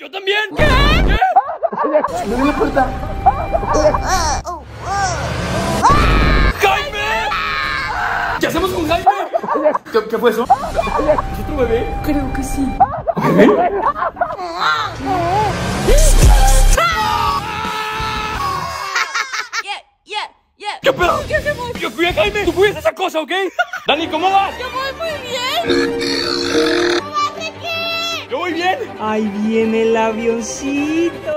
¡Yo también! ¿Qué? No me importa. ¡Jaime! ¿Qué hacemos con Jaime? ¿Qué fue eso? ¿Es otro bebé? Creo que sí. ¿Bebé? ¿Qué pedo? ¿Qué hacemos? Yo cuidé a Jaime, tú cuidas esa cosa, ¿ok? Dani, ¿cómo vas? Yo voy muy bien. Yo voy bien. Ahí viene el avioncito.